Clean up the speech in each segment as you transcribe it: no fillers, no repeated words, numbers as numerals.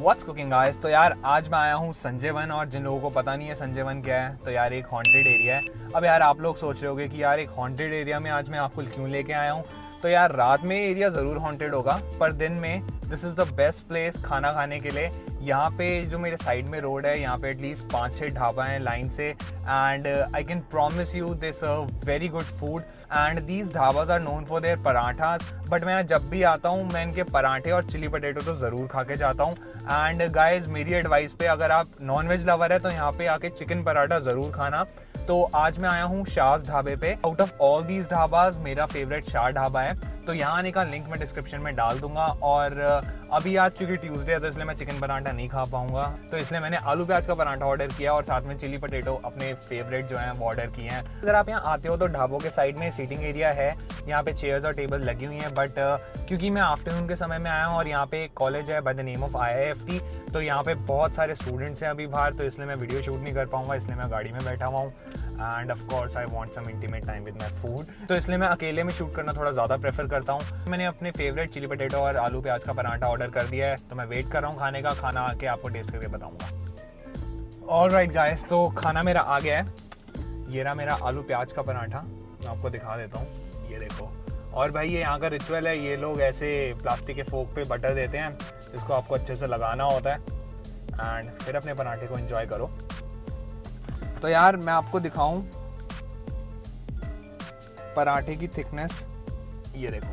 What's cooking guys. तो यार आज मैं आया हूँ संजय वन, और जिन लोगों को पता नहीं है संजय वन क्या है, तो यार एक हॉन्टेड एरिया है। अब यार आप लोग सोच रहे होगे कि यार एक हॉन्टेड एरिया में आज मैं आपको क्यों लेके आया हूँ। तो यार रात में एरिया ज़रूर हॉन्टेड होगा, पर दिन में this is the best place खाना खाने के लिए। यहाँ पे जो मेरे साइड में रोड है, यहाँ पे एटलीस्ट 5-6 ढाबा हैं लाइन से, and I can promise you they serve very good food and these dhabas are known for their parathas. But मैं यहाँ जब भी आता हूँ मैं इनके पराठे और चिली पटेटो तो ज़रूर खा के जाता हूँ। एंड गाइज मेरी एडवाइस पे, अगर आप नॉन वेज लवर है तो यहाँ पे आके चिकन पराठा ज़रूर खाना। तो आज मैं आया हूँ शाहज ढाबे पे। Out of all these dhabas मेरा फेवरेट शाह ढाबा है, तो यहाँ आने का लिंक मैं डिस्क्रिप्शन में डाल दूंगा। और अभी आज क्योंकि ट्यूसडे है तो इसलिए मैं चिकन पराठा नहीं खा पाऊंगा, तो इसलिए मैंने आलू प्याज का पराठा ऑर्डर किया और साथ में चिली पटेटो अपने फेवरेट जो हैं वो ऑर्डर किए हैं। अगर आप यहाँ आते हो तो ढाबों के साइड में सीटिंग एरिया है, यहाँ पे चेयर्स और टेबल लगी हुई हैं। बट क्योंकि मैं आफ्टरनून के समय में आया हूँ और यहाँ पे एक कॉलेज है by the name of IIFT, तो यहाँ पे बहुत सारे स्टूडेंट्स हैं अभी बाहर, तो इसलिए मैं वीडियो शूट नहीं कर पाऊंगा, इसलिए मैं गाड़ी में बैठा हुआ हूँ। End of course I want some intimate time with my food, तो इसलिए मैं अकेले में शूट करना थोड़ा ज़्यादा प्रेफर करता हूँ। मैंने अपने फेवरेट चिली पटेटो और आलू प्याज का पराठा ऑर्डर कर दिया है, तो मैं वेट कर रहा हूँ खाने का। खाना आके आपको टेस्ट करके बताऊँगा। ऑलराइट गाइस, तो खाना मेरा आ गया है। ये रहा मेरा आलू प्याज का पराठा, मैं आपको दिखा देता हूँ, ये देखो। और भाई ये यहाँ का रिचुअल है, ये लोग ऐसे प्लास्टिक के फोक पे बटर देते हैं, इसको आपको अच्छे से लगाना होता है एंड फिर अपने पराठे को एंजॉय करो। तो यार मैं आपको दिखाऊं पराठे की थिकनेस, ये देखो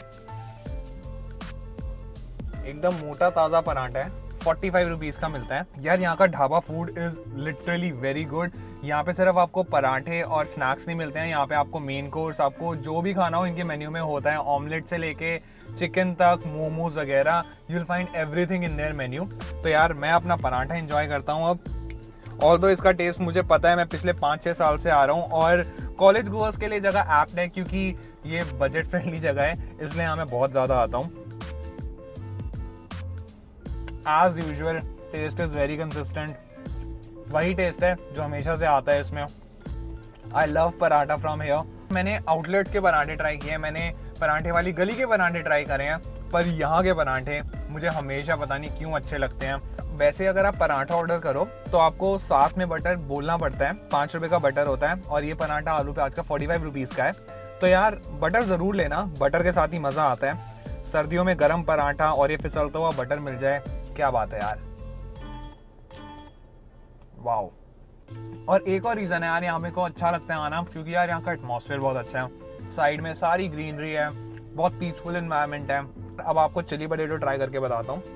एकदम मोटा ताज़ा पराठा है। 45 रुपीज़ का मिलता है यार। यहाँ का dhaba food is literally very good. यहाँ पे सिर्फ आपको पराठे और स्नैक्स नहीं मिलते हैं, यहाँ पे आपको मेन कोर्स, आपको जो भी खाना हो इनके मेन्यू में होता है। ऑमलेट से लेके चिकन तक, मोमोज वगैरह, you will find everything in their menu. तो यार मैं अपना पराठा एंजॉय करता हूँ अब। ऑल्दो इसका टेस्ट मुझे पता है, मैं पिछले 5-6 साल से आ रहा हूँ और कॉलेज गोअर्स के लिए जगह ऐप्ट है, क्योंकि ये बजट फ्रेंडली जगह है, इसलिए यहाँ मैं बहुत ज़्यादा आता हूँ। As usual taste is very consistent, वही टेस्ट है जो हमेशा से आता है इसमें। I love paratha from here. मैंने आउटलेट्स के पराठे ट्राई किए हैं, मैंने पराठे वाली गली के पराठे ट्राई करे हैं, पर यहाँ के पराठे मुझे हमेशा पता नहीं क्यों अच्छे लगते हैं। वैसे अगर आप पराठा ऑर्डर करो तो आपको साथ में बटर बोलना पड़ता है, 5 रुपये का बटर होता है, और ये पराठा आलू प्याज का 45 रुपीज़ का है। तो यार बटर ज़रूर लेना, बटर के साथ ही मज़ा आता है। सर्दियों में गर्म पराठा और ये फिसलता हुआ बटर मिल जाए, क्या बात है यार, वाओ। और एक और रीज़न है यार यहाँ मेरे को अच्छा लगता है आना, क्योंकि यार यहाँ का एटमॉस्फेयर बहुत अच्छा है। साइड में सारी ग्रीनरी है, बहुत पीसफुल एनवायरनमेंट है। अब आपको चिली पटेटो ट्राई करके बताता हूँ।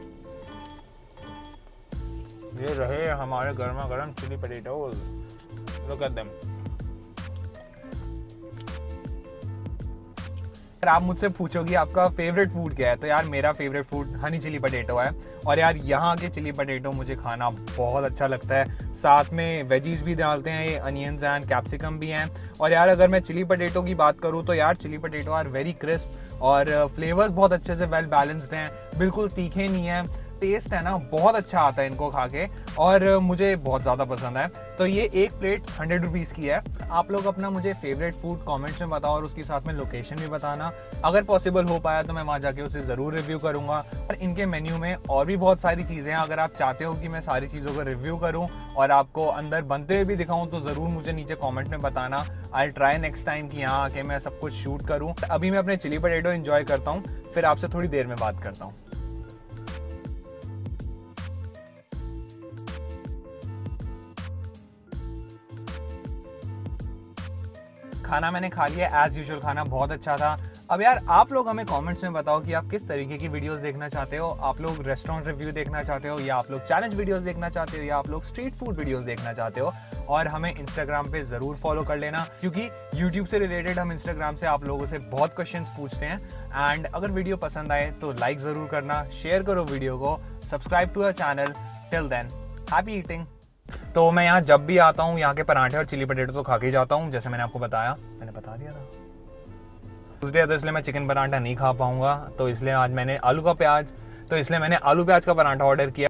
ये रहे हमारे गर्मा गर्म chilli potatoes, look at them. आप मुझसे पूछोगे आपका फेवरेट फूड क्या है, तो यार मेरा favourite food honey chilli potato है। और यार यहाँ के चिली पटेटो मुझे खाना बहुत अच्छा लगता है, साथ में वेजीज भी डालते हैं, ये अनियंस एंड कैप्सिकम भी हैं। और यार अगर मैं चिली पटेटो की बात करूँ तो यार chilli potato are very crisp और फ्लेवर्स बहुत अच्छे से वेल बैलेंस्ड हैं, बिल्कुल तीखे नहीं हैं। टेस्ट है ना बहुत अच्छा आता है इनको खा के, और मुझे बहुत ज़्यादा पसंद है। तो ये एक प्लेट 100 रुपीज़ की है। आप लोग अपना मुझे फेवरेट फूड कमेंट्स में बताओ और उसके साथ में लोकेशन भी बताना। अगर पॉसिबल हो पाया तो मैं वहाँ जाके उसे ज़रूर रिव्यू करूँगा। और इनके मेन्यू में और भी बहुत सारी चीज़ें हैं, अगर आप चाहते हो कि मैं सारी चीज़ों को रिव्यू करूँ और आपको अंदर बनते हुए भी दिखाऊँ तो ज़रूर मुझे नीचे कॉमेंट में बताना। आई ट्राई नेक्स्ट टाइम कि यहाँ आके मैं सब कुछ शूट करूँ। अभी मैं अपने चिली पटेटो एंजॉय करता हूँ, फिर आपसे थोड़ी देर में बात करता हूँ। खाना मैंने खा लिया, एज यूजुअल खाना बहुत अच्छा था। अब यार आप लोग हमें कमेंट्स में बताओ कि आप किस तरीके की वीडियोस देखना चाहते हो। आप लोग रेस्टोरेंट रिव्यू देखना चाहते हो, या आप लोग चैलेंज वीडियोस देखना चाहते हो, या आप लोग स्ट्रीट फूड वीडियोस देखना चाहते हो। और हमें इंस्टाग्राम पे ज़रूर फॉलो कर लेना, क्योंकि यूट्यूब से रिलेटेड हम इंस्टाग्राम से आप लोगों से बहुत क्वेश्चंस पूछते हैं। एंड अगर वीडियो पसंद आए तो लाइक ज़रूर करना, शेयर करो वीडियो को, subscribe to our channel. Till then happy eating. तो मैं यहाँ जब भी आता हूँ यहाँ के पराठे और चिली पटेटो तो खा के जाता हूँ, जैसे मैंने आपको बताया, मैंने बता दिया था ट्यूसडे है तो इसलिए मैं चिकन पराठा नहीं खा पाऊंगा, तो इसलिए आज मैंने आलू प्याज का पराठा ऑर्डर किया।